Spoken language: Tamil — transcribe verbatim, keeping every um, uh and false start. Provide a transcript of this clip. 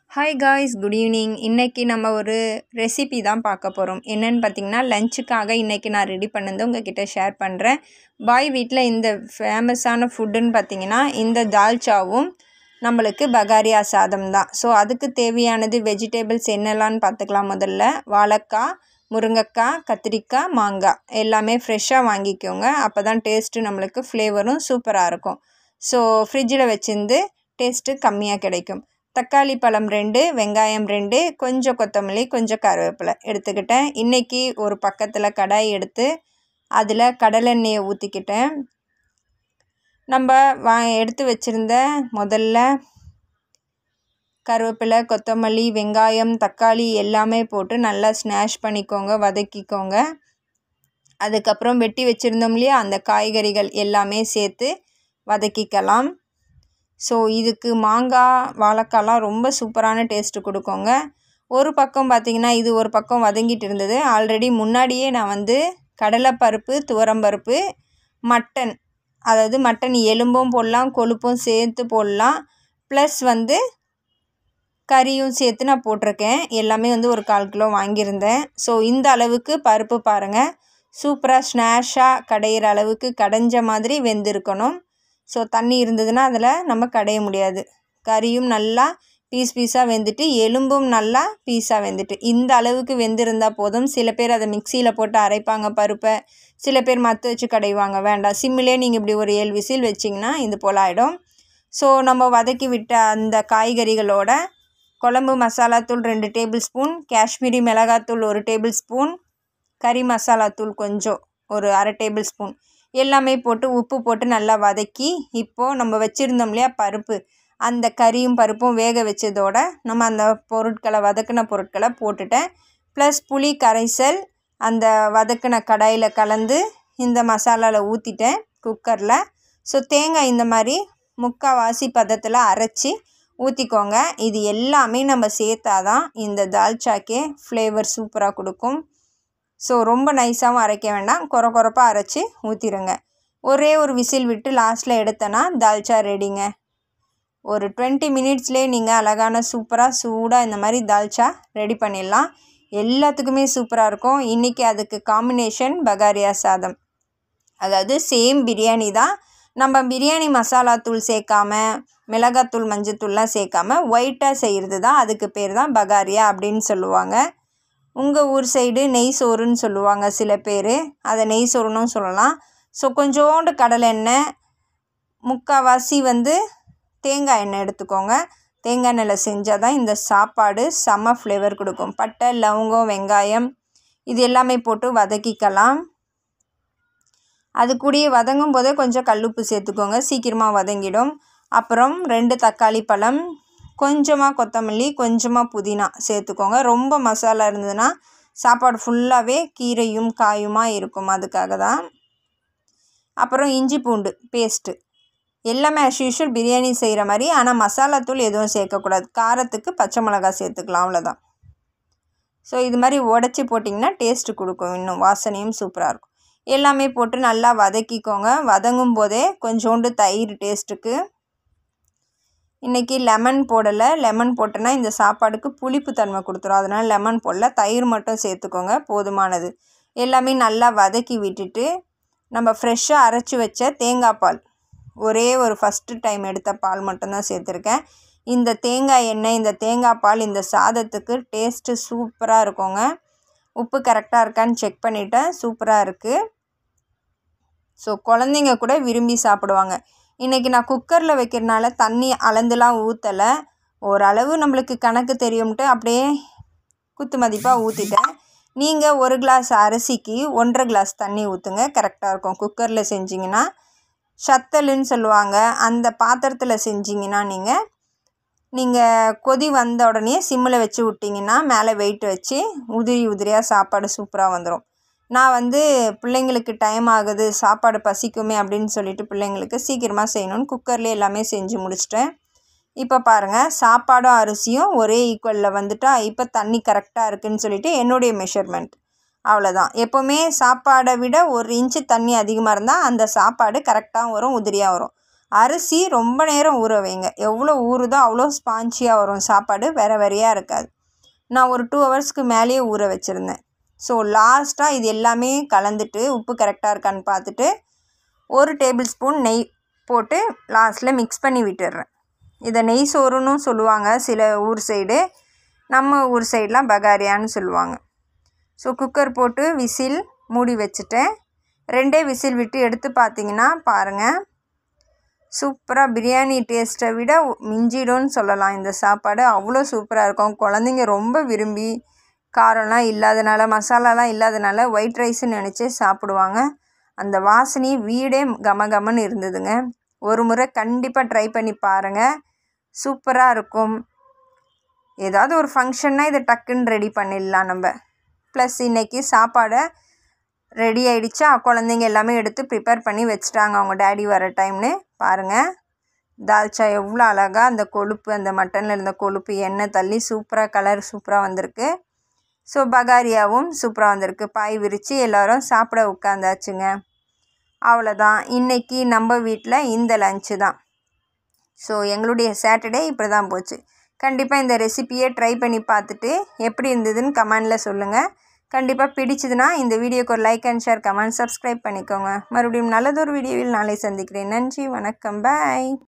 Hi guys, good evening. இன்றைக்கி நம்ம ஒரு ரெசிபி தான் பார்க்க போகிறோம். என்னென்னு பார்த்திங்கன்னா, லஞ்சுக்காக இன்றைக்கி நான் ரெடி பண்ணது உங்ககிட்ட ஷேர் பண்ணுறேன். பாய் வீட்டில் இந்த ஃபேமஸான ஃபுட்டுன்னு பார்த்திங்கன்னா இந்த தால்ச்சாவும் நம்மளுக்கு பகாரியா சாதம் தான். ஸோ அதுக்கு தேவையானது வெஜிடபிள்ஸ் என்னெல்லாம்னு பார்த்துக்கலாம். முதல்ல வாழைக்காய், முருங்கைக்காய், கத்திரிக்காய், மாங்காய் எல்லாமே ஃப்ரெஷ்ஷாக வாங்கிக்கோங்க. அப்போ தான் டேஸ்ட்டு நம்மளுக்கு ஃப்ளேவரும் சூப்பராக இருக்கும். ஸோ ஃப்ரிட்ஜில் வச்சிருந்து டேஸ்ட்டு கம்மியாக கிடைக்கும். தக்காளி பழம் ரெண்டு, வெங்காயம் ரெண்டு, கொஞ்சம் கொத்தமல்லி, கொஞ்சம் கருவேப்பிலை எடுத்துக்கிட்டேன். இன்றைக்கி ஒரு பக்கத்தில் கடாய் எடுத்து அதில் கடலெண்ணெயை ஊற்றிக்கிட்டேன். நம்ம வா எடுத்து வச்சுருந்த முதல்ல கருவேப்பிலை, கொத்தமல்லி, வெங்காயம், தக்காளி எல்லாமே போட்டு நல்லா ஸ்மாஷ் பண்ணிக்கோங்க, வதக்கிக்கோங்க. அதுக்கப்புறம் வெட்டி வச்சுருந்தோம் இல்லையா, அந்த காய்கறிகள் எல்லாமே சேர்த்து வதக்கிக்கலாம். ஸோ இதுக்கு மாங்காய், வாழைக்காலாம் ரொம்ப சூப்பரான டேஸ்ட்டு கொடுக்குங்க. ஒரு பக்கம் பார்த்திங்கன்னா இது ஒரு பக்கம் வதங்கிட்டு இருந்தது. ஆல்ரெடி முன்னாடியே நான் வந்து கடலைப்பருப்பு, துவரம்பருப்பு, மட்டன், அதாவது மட்டன் எலும்பும் போடலாம், கொழுப்பும் சேர்த்து போடலாம், ப்ளஸ் வந்து கறியும் சேர்த்து நான் போட்டிருக்கேன். எல்லாமே வந்து ஒரு கால் கிலோ வாங்கியிருந்தேன். ஸோ இந்த அளவுக்கு பருப்பு பாருங்கள், சூப்பராக ஸ்னாஷாக கடையிற அளவுக்கு கடைஞ்ச மாதிரி வெந்திருக்கணும். ஸோ தண்ணி இருந்ததுன்னா அதில் நம்ம கடைய முடியாது. கறியும் நல்லா பீஸ் பீஸாக வெந்துட்டு, எலும்பும் நல்லா பீஸாக வெந்துட்டு, இந்த அளவுக்கு வெந்திருந்தால் போதும். சில பேர் அதை மிக்சியில் போட்டு அரைப்பாங்க பருப்பை, சில பேர் மற்ற வச்சு கடைவாங்க. வேண்டாம், சிம்மிலே நீங்கள் இப்படி ஒரு ஏழு விசில் வச்சிங்கன்னா இது போல் ஆகிடும். ஸோ நம்ம வதக்கி விட்ட அந்த காய்கறிகளோட குழம்பு மசாலாத்தூள் ரெண்டு டேபிள் ஸ்பூன், காஷ்மீரி மிளகாத்தூள் ஒரு டேபிள் ஸ்பூன், கறி மசாலாத்தூள் கொஞ்சம் ஒரு அரை டேபிள் ஸ்பூன் எல்லாமே போட்டு உப்பு போட்டு நல்லா வதக்கி, இப்போது நம்ம வச்சுருந்தோம் இல்லையா பருப்பு, அந்த கறியும் பருப்பும் வேக வச்சதோட நம்ம அந்த பொருட்களை வதக்கின பொருட்களை போட்டுட்டேன். ப்ளஸ் புளி கரைசல் அந்த வதக்கின கடாயில் கலந்து இந்த மசாலாவில் ஊற்றிட்டேன் குக்கரில். ஸோ தேங்காய் இந்த மாதிரி முக்கால்வாசி பதத்தில் அரைச்சி ஊற்றிக்கோங்க. இது எல்லாமே நம்ம சேர்த்தாதான் இந்த தால்ச்சாக்கே ஃப்ளேவர் சூப்பராக கொடுக்கும். ஸோ ரொம்ப நைஸாகவும் அரைக்க வேண்டாம், குறை குறைப்பாக அரைச்சி ஊற்றிடுங்க. ஒரே ஒரு விசில் விட்டு லாஸ்ட்டில் எடுத்தேன்னா தால்ச்சா ரெடிங்க. ஒரு டுவெண்ட்டி மினிட்ஸ்லேயே நீங்கள் அழகான சூப்பராக சூடாக இந்த மாதிரி தால்ச்சா ரெடி பண்ணிடலாம். எல்லாத்துக்குமே சூப்பராக இருக்கும். இன்றைக்கி அதுக்கு காம்பினேஷன் பகாரியா சாதம், அதாவது சேம் பிரியாணி தான். நம்ம பிரியாணி மசாலா தூள் சேர்க்காம, மிளகாத்தூள், மஞ்சத்தூள்லாம் சேர்க்காம ஒயிட்டாக செய்கிறது தான், அதுக்கு பேர் தான் பகாரியா அப்படின்னு சொல்லுவாங்க. உங்கள் ஊர் சைடு நெய் சோறுன்னு சொல்லுவாங்க சில பேர், அதை நெய் சோறுன்னு சொல்லலாம். ஸோ கொஞ்சோண்டு கடலை எண்ணெய், முக்கால்வாசி வந்து தேங்காய் எண்ணெய் எடுத்துக்கோங்க. தேங்காய் எண்ணெயில் செஞ்சால் தான் இந்த சாப்பாடு செம்ம ஃப்ளேவர் கொடுக்கும். பட்டை, லவங்கம், வெங்காயம் இது எல்லாமே போட்டு வதக்கிக்கலாம். அது கூடயே வதங்கும் போதே கொஞ்சம் கல்லுப்பு சேர்த்துக்கோங்க, சீக்கிரமாக வதங்கிடும். அப்புறம் ரெண்டு தக்காளி பழம், கொஞ்சமாக கொத்தமல்லி, கொஞ்சமாக புதினா சேர்த்துக்கோங்க. ரொம்ப மசாலா இருந்ததுன்னா சாப்பாடு ஃபுல்லாகவே கீரையும் காயுமா இருக்கும், அதுக்காக தான். அப்புறம் இஞ்சி பூண்டு பேஸ்ட்டு எல்லாமே ஆஸ் யூஷுவல் பிரியாணி செய்கிற மாதிரி, ஆனால் மசாலாத்தூள் எதுவும் சேர்க்கக்கூடாது. காரத்துக்கு பச்சை மிளகாய் சேர்த்துக்கலாம், அவ்வளோதான். ஸோ இது மாதிரி உடச்சி போட்டிங்கன்னா டேஸ்ட்டு கொடுக்கும், இன்னும் வாசனையும் சூப்பராக இருக்கும். எல்லாமே போட்டு நல்லா வதக்கிக்கோங்க. வதங்கும் போதே கொஞ்சோண்டு தயிர் டேஸ்ட்டுக்கு. இன்றைக்கி லெமன் போடலை, லெமன் போட்டோன்னா இந்த சாப்பாடுக்கு புளிப்பு தன்மை கொடுத்துரும், அதனால் லெமன் போடல, தயிர் மட்டும் சேர்த்துக்கோங்க, போதுமானது. எல்லாமே நல்லா வதக்கி விட்டுட்டு நம்ம ஃப்ரெஷ்ஷாக அரைச்சி வச்ச தேங்காய் பால், ஒரே ஒரு ஃபஸ்ட்டு டைம் எடுத்த பால் மட்டும்தான் சேர்த்துருக்கேன். இந்த தேங்காய் எண்ணெய், இந்த தேங்காய் பால் இந்த சாதத்துக்கு டேஸ்ட்டு சூப்பராக இருக்குங்க. உப்பு கரெக்டாக இருக்கான்னு செக் பண்ணிவிட்டேன், சூப்பராக இருக்குது. ஸோ குழந்தைங்க கூட விரும்பி சாப்பிடுவாங்க. இன்றைக்கி நான் குக்கரில் வைக்கிறனால தண்ணி அளந்துலாம் ஊற்றலை, ஓரளவு நம்மளுக்கு கணக்கு தெரியும்ட்டு அப்படியே குத்து மதிப்பாக ஊற்றிட்டேன். நீங்கள் ஒரு கிளாஸ் அரிசிக்கு ஒன்றரை கிளாஸ் தண்ணி ஊற்றுங்க, கரெக்டாக இருக்கும். குக்கரில் செஞ்சிங்கன்னா, சத்தலுன்னு சொல்லுவாங்க, அந்த பாத்திரத்தில் செஞ்சிங்கன்னா நீங்கள் நீங்கள் கொதி வந்த உடனே சிம்மில் வச்சு விட்டிங்கன்னா மேலே வெயிட் வச்சு உதிரி உதிரியாக சாப்பாடு சூப்பராக வந்துடும். நான் வந்து பிள்ளைங்களுக்கு டைம் ஆகுது, சாப்பாடு பசிக்குமே அப்படின்னு சொல்லிட்டு பிள்ளைங்களுக்கு சீக்கிரமாக செய்யணும்னு குக்கர்லேயே எல்லாமே செஞ்சு முடிச்சிட்டேன். இப்போ பாருங்கள், சாப்பாடும் அரிசியும் ஒரே ஈக்குவலில் வந்துட்டா, இப்போ தண்ணி கரெக்டாக இருக்குதுன்னு சொல்லிவிட்டு என்னுடைய மெஷர்மெண்ட் அவ்வளோதான். எப்போவுமே சாப்பாடை விட ஒரு இன்ச்சு தண்ணி அதிகமாக இருந்தால் அந்த சாப்பாடு கரெக்டாக வரும், உதிரியாக வரும். அரிசி ரொம்ப நேரம் ஊற வைங்க. எவ்வளோ ஊறுதோ அவ்வளோ ஸ்பான்ச்சியாக வரும் சாப்பாடு, வேறு வேறையாக இருக்காது. நான் ஒரு டூ ஹவர்ஸ்க்கு மேலேயே ஊற வச்சுருந்தேன். ஸோ லாஸ்ட்டாக இது எல்லாமே கலந்துட்டு உப்பு கரெக்டாக இருக்கான்னு பார்த்துட்டு ஒரு டேபிள் ஸ்பூன் நெய் போட்டு லாஸ்ட்டில் மிக்ஸ் பண்ணி விட்டுடுறேன். இதை நெய் சோறுன்னு சொல்லுவாங்க சில ஊர் சைடு, நம்ம ஊர் சைடெலாம் பகாரியான்னு சொல்லுவாங்க. ஸோ குக்கர் போட்டு விசில் மூடி வச்சுட்டேன். ரெண்டே விசில் விட்டு எடுத்து பார்த்திங்கன்னா பாருங்கள், சூப்பராக பிரியாணி டேஸ்ட்டை விட மிஞ்சிடும்னு சொல்லலாம். இந்த சாப்பாடு அவ்வளோ சூப்பராக இருக்கும். குழந்தைங்க ரொம்ப விரும்பி காரம்லாம் இல்லாதனால, மசாலாலாம் இல்லாதனால ஒயிட் ரைஸ்ன்னு நினச்சி சாப்பிடுவாங்க. அந்த வாசனை வீடே கம கமன்னு இருந்ததுங்க. ஒரு முறை கண்டிப்பாக ட்ரை பண்ணி பாருங்கள், சூப்பராக இருக்கும். ஏதாவது ஒரு ஃபங்க்ஷன்னா இதை டக்குன்னு ரெடி பண்ணிடலாம் நம்ம. ப்ளஸ் இன்றைக்கி சாப்பாடை ரெடி ஆகிடுச்சா, குழந்தைங்க எல்லாமே எடுத்து ப்ரிப்பேர் பண்ணி வச்சுட்டாங்க அவங்க டேடி வர டைம்னு. பாருங்கள், தால்ச்சா எவ்வளோ அழகாக அந்த கொழுப்பு, அந்த மட்டனில் இருந்த கொழுப்பு எண்ணெய் தள்ளி சூப்பராக கலர் சூப்பராக வந்திருக்கு. ஸோ பகாரியாவும் சூப்பராக வந்திருக்கு. பாய் விரித்து எல்லோரும் சாப்பிட உட்காந்தாச்சுங்க. அவ்வளோதான், இன்றைக்கி நம்ம வீட்டில் இந்த லஞ்சு தான். ஸோ எங்களுடைய சாட்டர்டே இப்படி தான் போச்சு. கண்டிப்பாக இந்த ரெசிப்பியை ட்ரை பண்ணி பார்த்துட்டு எப்படி இருந்ததுன்னு கமெண்டில் சொல்லுங்கள். கண்டிப்பாக பிடிச்சதுன்னா இந்த வீடியோக்கு ஒரு like and share, comment, subscribe பண்ணிக்கோங்க. மறுபடியும் நல்லதொரு வீடியோவில் நாளை சந்திக்கிறேன். நன்றி, வணக்கம், பாய்.